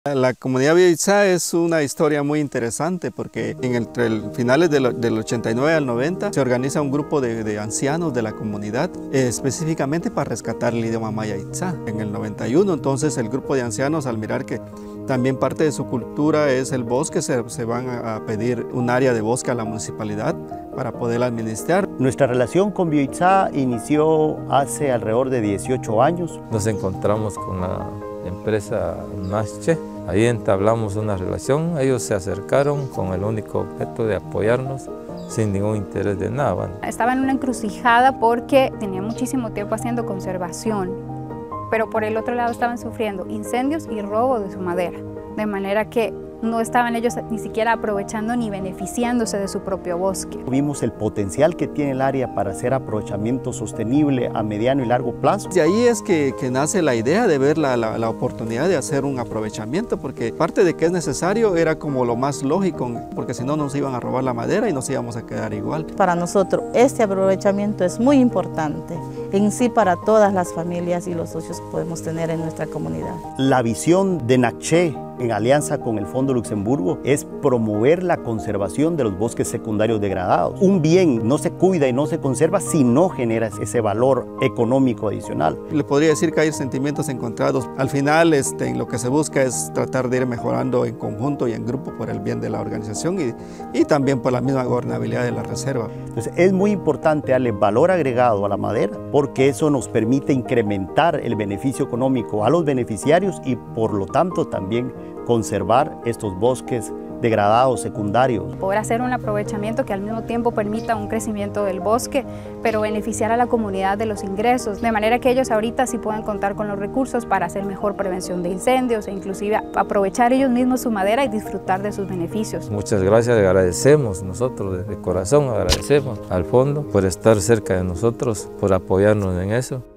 La comunidad Villa Itzá es una historia muy interesante porque entre finales del 89 al 90 se organiza un grupo de ancianos de la comunidad específicamente para rescatar el idioma maya Itzá. En el 91 entonces el grupo de ancianos, al mirar que también parte de su cultura es el bosque, se van a pedir un área de bosque a la municipalidad para poder administrar. Nuestra relación con Villa Itzá inició hace alrededor de 18 años. Nos encontramos con la empresa Nasche. Ahí entablamos una relación, ellos se acercaron con el único objeto de apoyarnos sin ningún interés de nada. Estaba en una encrucijada porque tenía muchísimo tiempo haciendo conservación, pero por el otro lado estaban sufriendo incendios y robo de su madera, de manera que no estaban ellos ni siquiera aprovechando ni beneficiándose de su propio bosque. Vimos el potencial que tiene el área para hacer aprovechamiento sostenible a mediano y largo plazo. De ahí es que nace la idea de ver la oportunidad de hacer un aprovechamiento, porque parte de que es necesario era como lo más lógico, porque si no nos iban a robar la madera y nos íbamos a quedar igual. Para nosotros este aprovechamiento es muy importante, en sí para todas las familias y los socios que podemos tener en nuestra comunidad. La visión de NACCHE en alianza con el Fondo Luxemburgo es promover la conservación de los bosques secundarios degradados. Un bien no se cuida y no se conserva si no genera ese valor económico adicional. Le podría decir que hay sentimientos encontrados. Al final lo que se busca es tratar de ir mejorando en conjunto y en grupo por el bien de la organización y también por la misma gobernabilidad de la reserva. Entonces es muy importante darle valor agregado a la madera porque eso nos permite incrementar el beneficio económico a los beneficiarios y por lo tanto también conservar estos bosques degradados secundarios. Poder hacer un aprovechamiento que al mismo tiempo permita un crecimiento del bosque, pero beneficiar a la comunidad de los ingresos, de manera que ellos ahorita sí puedan contar con los recursos para hacer mejor prevención de incendios e inclusive aprovechar ellos mismos su madera y disfrutar de sus beneficios. Muchas gracias, agradecemos nosotros de corazón, agradecemos al fondo por estar cerca de nosotros, por apoyarnos en eso.